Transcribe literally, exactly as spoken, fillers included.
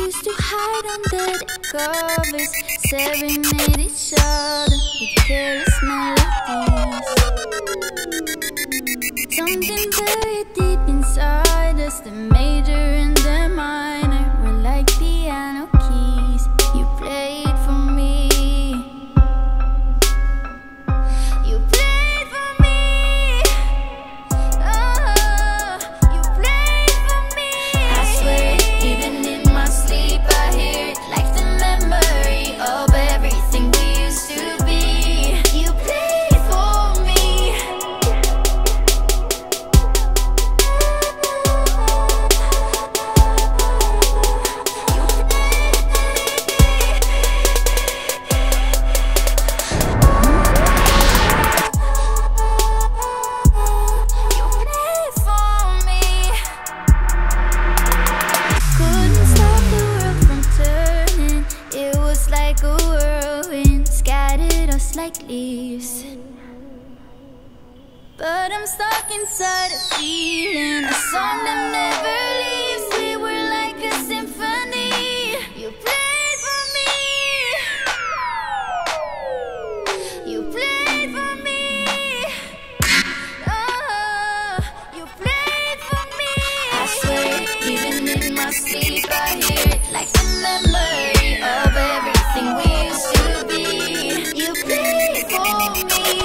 used to hide under the covers, serenade each other with careless melodies. Something buried deep inside us, the major and the minor were like piano keys. You played for me. You played for me. Oh, you played for me. I swear, even in my sleep, I hear it like the memory of everything we used to be. You played for me. Like leaves, but I'm stuck inside a feeling, a song that never leaves. We were like a symphony. You played for me. You played for me. Oh, you played for me. I swear, even in my sleep, I hear it like the memory of everything we used to be. You played for me.